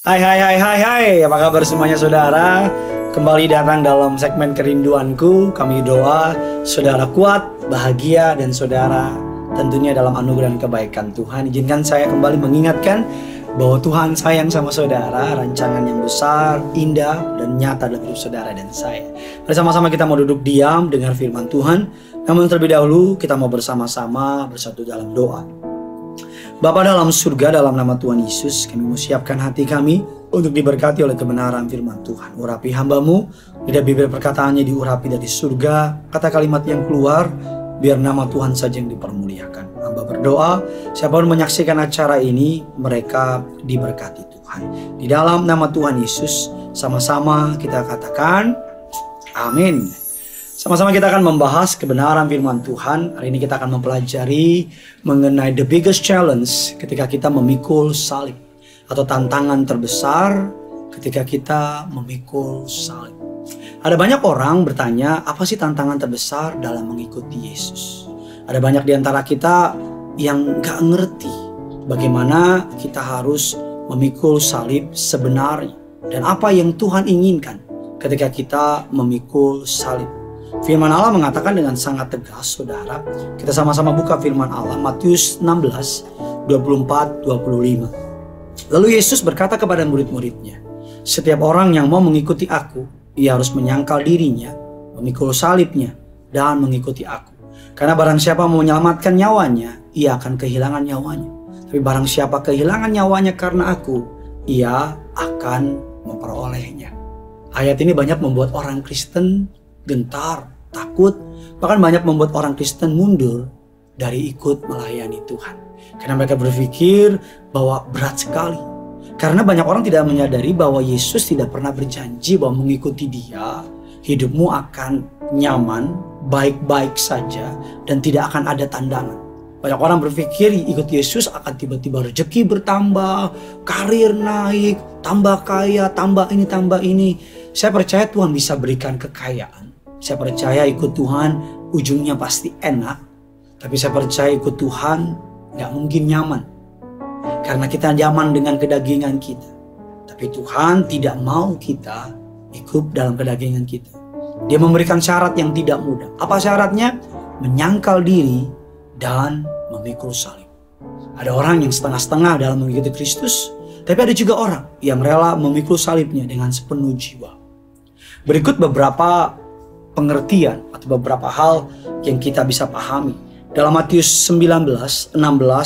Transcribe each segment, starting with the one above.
Hai hai hai hai hai, apa kabar semuanya saudara? Kembali datang dalam segmen kerinduanku. Kami doa saudara kuat, bahagia, dan saudara tentunya dalam anugerah dan kebaikan Tuhan. Izinkan saya kembali mengingatkan bahwa Tuhan sayang sama saudara. Rancangan yang besar, indah, dan nyata dalam hidup saudara dan saya. Bersama-sama kita mau duduk diam dengar firman Tuhan. Namun terlebih dahulu kita mau bersama-sama bersatu dalam doa. Bapa dalam surga, dalam nama Tuhan Yesus, kami mau siapkan hati kami untuk diberkati oleh kebenaran firman Tuhan. Urapi hamba-Mu, lidah bibir perkataannya diurapi dari surga, kata kalimat yang keluar, biar nama Tuhan saja yang dipermuliakan. Hamba berdoa, siapapun menyaksikan acara ini, mereka diberkati Tuhan. Di dalam nama Tuhan Yesus, sama-sama kita katakan, amin. Sama-sama kita akan membahas kebenaran firman Tuhan. Hari ini kita akan mempelajari mengenai the biggest challenge ketika kita memikul salib. Atau tantangan terbesar ketika kita memikul salib. Ada banyak orang bertanya, apa sih tantangan terbesar dalam mengikuti Yesus? Ada banyak di antara kita yang gak ngerti bagaimana kita harus memikul salib sebenarnya. Dan apa yang Tuhan inginkan ketika kita memikul salib. Firman Allah mengatakan dengan sangat tegas, saudara. Kita sama-sama buka firman Allah, Matius 16, 24-25. Lalu Yesus berkata kepada murid-muridnya, setiap orang yang mau mengikuti aku, ia harus menyangkal dirinya, memikul salibnya, dan mengikuti aku. Karena barang siapa mau menyelamatkan nyawanya, ia akan kehilangan nyawanya. Tapi barang siapa kehilangan nyawanya karena aku, ia akan memperolehnya. Ayat ini banyak membuat orang Kristen gentar, takut, bahkan banyak membuat orang Kristen mundur dari ikut melayani Tuhan. Karena mereka berpikir bahwa berat sekali. Karena banyak orang tidak menyadari bahwa Yesus tidak pernah berjanji bahwa mengikuti Dia, hidupmu akan nyaman, baik-baik saja, dan tidak akan ada tantangan. Banyak orang berpikir ikut Yesus akan tiba-tiba rezeki bertambah, karir naik, tambah kaya, tambah ini. Saya percaya Tuhan bisa berikan kekayaan. Saya percaya ikut Tuhan ujungnya pasti enak. Tapi saya percaya ikut Tuhan gak mungkin nyaman. Karena kita nyaman dengan kedagingan kita. Tapi Tuhan tidak mau kita ikut dalam kedagingan kita. Dia memberikan syarat yang tidak mudah. Apa syaratnya? Menyangkal diri dan memikul salib. Ada orang yang setengah-setengah dalam mengikuti Kristus. Tapi ada juga orang yang rela memikul salibnya dengan sepenuh jiwa. Berikut beberapa pengertian atau beberapa hal yang kita bisa pahami. Dalam Matius 19, 16,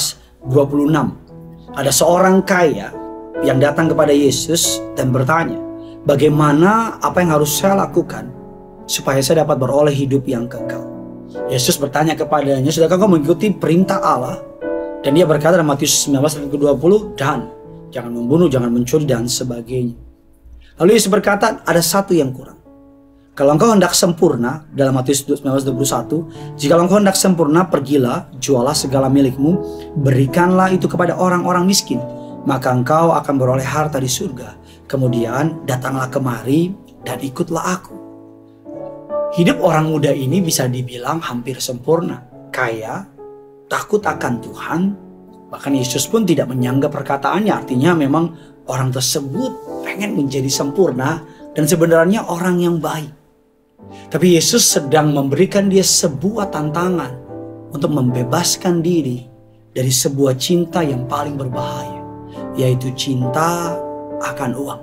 26. Ada seorang kaya yang datang kepada Yesus dan bertanya, bagaimana apa yang harus saya lakukan supaya saya dapat beroleh hidup yang kekal? Yesus bertanya kepadanya, sudahkah kau mengikuti perintah Allah? Dan dia berkata dalam Matius 19, 20, dan jangan membunuh, jangan mencuri, dan sebagainya. Lalu Yesus berkata, ada satu yang kurang. Kalau engkau hendak sempurna, dalam Matius 19:21, jika engkau hendak sempurna, pergilah, jualah segala milikmu, berikanlah itu kepada orang-orang miskin, maka engkau akan beroleh harta di surga. Kemudian datanglah kemari dan ikutlah aku. Hidup orang muda ini bisa dibilang hampir sempurna, kaya, takut akan Tuhan. Bahkan Yesus pun tidak menyanggah perkataannya, artinya memang orang tersebut pengen menjadi sempurna dan sebenarnya orang yang baik. Tapi Yesus sedang memberikan dia sebuah tantangan untuk membebaskan diri dari sebuah cinta yang paling berbahaya, yaitu cinta akan uang.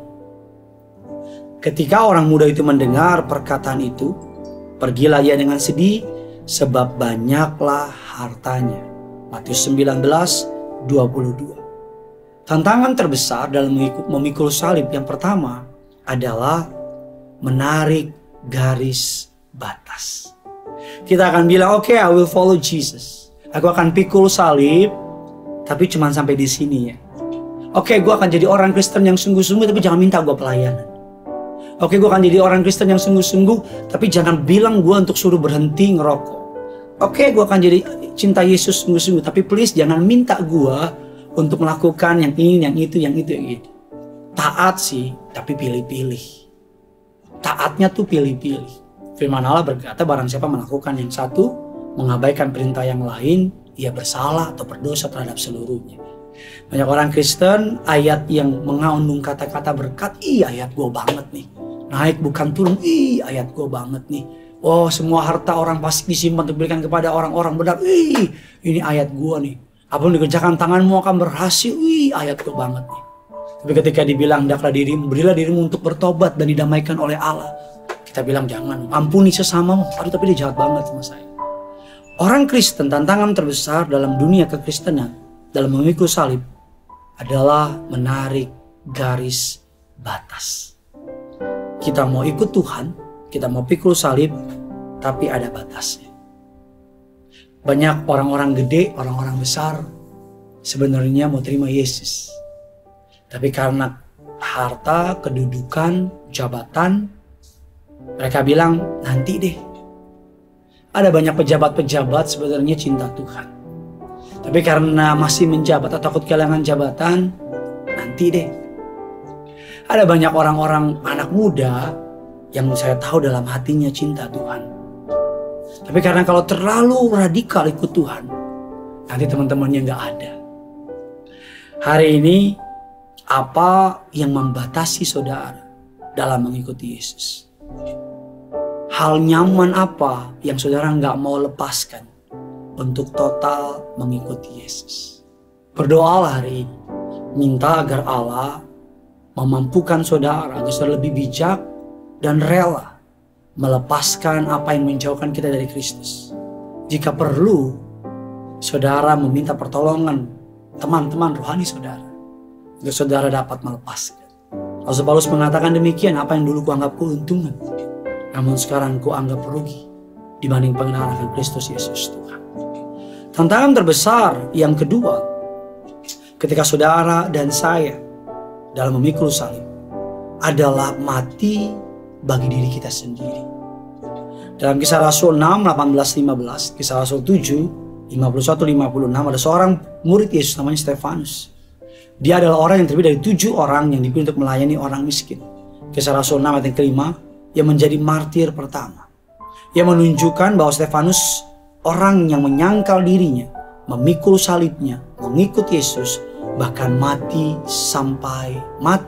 Ketika orang muda itu mendengar perkataan itu, pergilah ia dengan sedih sebab banyaklah hartanya. Matius 19, 22. Tantangan terbesar dalam memikul salib yang pertama adalah menarik garis batas. Kita akan bilang, oke, I will follow Jesus. Aku akan pikul salib, tapi cuma sampai di sini ya. Oke, gue akan jadi orang Kristen yang sungguh-sungguh, tapi jangan minta gue pelayanan. Oke, gue akan jadi orang Kristen yang sungguh-sungguh, tapi jangan bilang gue untuk suruh berhenti ngerokok. Oke, gue akan jadi cinta Yesus sungguh-sungguh, tapi please jangan minta gue untuk melakukan yang ini, yang itu, yang itu, yang itu. Taat sih, tapi pilih-pilih. Taatnya tuh pilih-pilih. Firman Allah berkata, barang siapa melakukan yang satu, mengabaikan perintah yang lain, ia bersalah atau berdosa terhadap seluruhnya. Banyak orang Kristen ayat yang mengandung kata-kata berkat, ayat gue banget nih. Naik bukan turun, ayat gue banget nih. Oh, semua harta orang pasti disimpan untuk diberikan kepada orang-orang benar. Ini ayat gue nih. Apapun dikerjakan tanganmu akan berhasil. Ayat gue banget nih. Tapi ketika dibilang hendaklah dirimu, berilah dirimu untuk bertobat dan didamaikan oleh Allah. Kita bilang jangan, ampuni sesamamu. Aduh, tapi dia jahat banget sama saya. Orang Kristen, tantangan terbesar dalam dunia kekristenan, dalam memikul salib, adalah menarik garis batas. Kita mau ikut Tuhan, kita mau pikul salib, tapi ada batasnya. Banyak orang-orang gede, orang-orang besar sebenarnya mau terima Yesus. Tapi karena harta, kedudukan, jabatan, mereka bilang nanti deh. Ada banyak pejabat-pejabat sebenarnya cinta Tuhan. Tapi karena masih menjabat atau takut kehilangan jabatan, nanti deh. Ada banyak orang-orang anak muda yang saya tahu dalam hatinya cinta Tuhan. Tapi karena kalau terlalu radikal ikut Tuhan, nanti teman-temannya nggak ada. Hari ini, apa yang membatasi saudara dalam mengikuti Yesus? Hal nyaman apa yang saudara nggak mau lepaskan untuk total mengikuti Yesus? Berdoalah hari ini. Minta agar Allah memampukan saudara agar saudara lebih bijak dan rela melepaskan apa yang menjauhkan kita dari Kristus. Jika perlu, saudara meminta pertolongan teman-teman rohani saudara, agar saudara dapat melepaskan. Rasul Paulus mengatakan demikian, apa yang dulu kuanggap keuntungan, namun sekarang kuanggap rugi dibanding pengenalan akan Kristus Yesus Tuhan. Tantangan terbesar yang kedua, ketika saudara dan saya dalam memikul salib, adalah mati bagi diri kita sendiri. Dalam Kisah Rasul 6, 18-15, Kisah Rasul 7, 51-56, ada seorang murid Yesus namanya Stefanus. Dia adalah orang yang terdiri dari 7 orang yang dipilih untuk melayani orang miskin. Kisah Rasul 6 ayat yang kelima, yang menjadi martir pertama. Yang menunjukkan bahwa Stefanus orang yang menyangkal dirinya, memikul salibnya, mengikut Yesus, bahkan mati sampai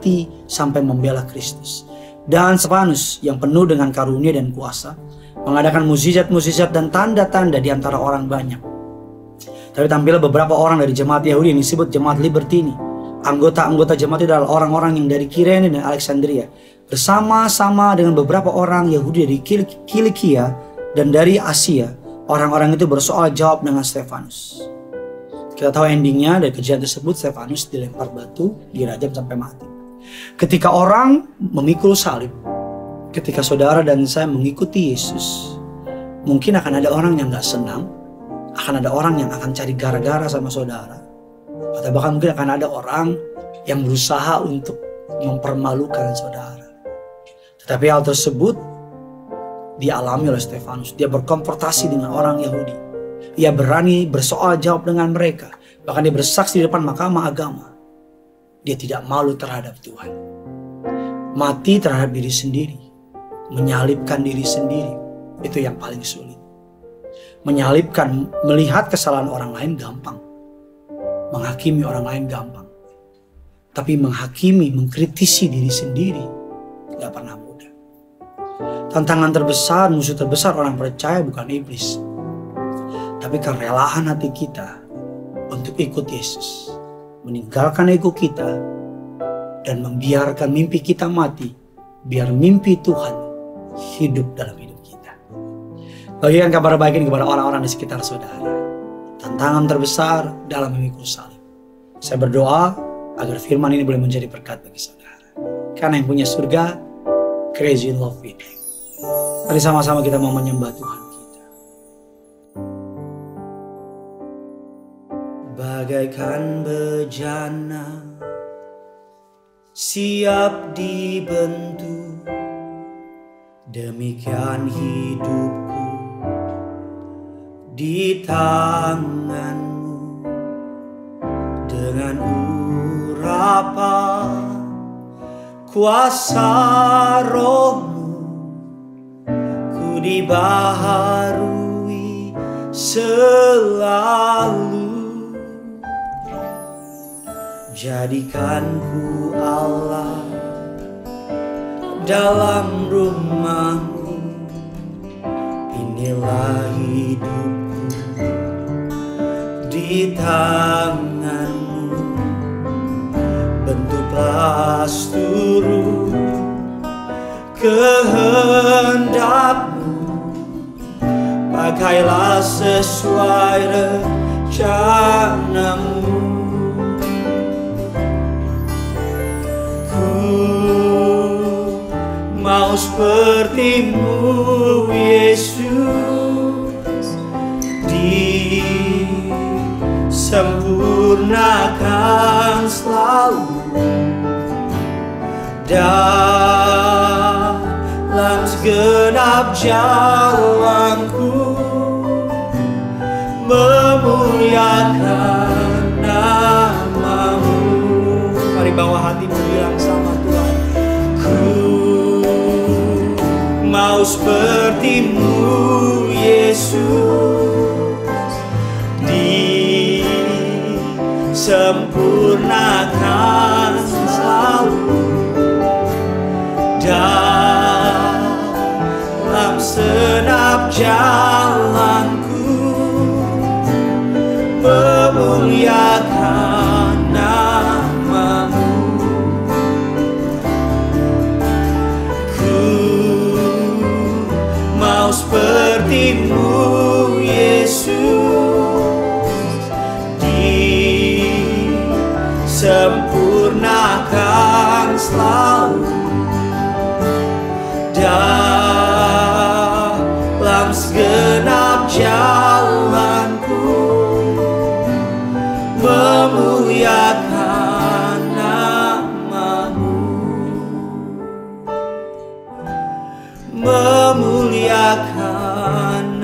membela Kristus. Dan Stefanus yang penuh dengan karunia dan kuasa, mengadakan mukjizat-mukjizat dan tanda-tanda di antara orang banyak. Tapi tampil beberapa orang dari jemaat Yahudi yang disebut jemaat Libertini. Anggota-anggota jemaat itu adalah orang-orang yang dari Kirene dan Alexandria, bersama-sama dengan beberapa orang Yahudi dari Kilikia dan dari Asia. Orang-orang itu bersoal jawab dengan Stefanus. Kita tahu endingnya dari kejadian tersebut, Stefanus dilempar batu, dirajam sampai mati. Ketika orang memikul salib, ketika saudara dan saya mengikuti Yesus, mungkin akan ada orang yang gak senang, akan ada orang yang akan cari gara-gara sama saudara, atau bahkan mungkin akan ada orang yang berusaha untuk mempermalukan saudara. Tetapi hal tersebut dialami oleh Stefanus. Dia berkonfrontasi dengan orang Yahudi. Ia berani bersoal jawab dengan mereka. Bahkan dia bersaksi di depan mahkamah agama. Dia tidak malu terhadap Tuhan. Mati terhadap diri sendiri, menyalibkan diri sendiri, itu yang paling sulit. Menyalibkan, melihat kesalahan orang lain gampang. Menghakimi orang lain gampang. Tapi menghakimi, mengkritisi diri sendiri, gak pernah mudah. Tantangan terbesar, musuh terbesar orang percaya bukan iblis, tapi kerelaan hati kita untuk ikut Yesus. Meninggalkan ego kita dan membiarkan mimpi kita mati, biar mimpi Tuhan hidup dalam hidup kita. Bagikan kabar baik ini kepada orang-orang di sekitar saudara. Tantangan terbesar dalam memikul salib. Saya berdoa agar firman ini boleh menjadi berkat bagi saudara. Karena yang punya surga, crazy in love with Him. Mari sama-sama kita mau menyembah Tuhan kita. Bagaikan bejana siap dibentuk, demikian hidupku di tanganmu. Dengan urapan kuasa rohmu, ku dibaharui selalu. Jadikanku Allah dalam rumahmu, inilah hidupku di tanganmu. Bentuklah seluruh kehendakmu, pakailah sesuai rencanamu. Mau seperti-Mu Yesus, disempurnakan selalu dalam segenap jalanku, memuliakan nama-Mu. Mari bawa hatimu bilang sama Tuhan. Mau seperti-Mu Yesus, disempurnakan selalu dalam segenap jalanku, memuliakan nama-Mu. Mau seperti-Mu Yesus, disempurnakan selalu dalam segenap jalanku, memuliakan nama-Mu, memuliakan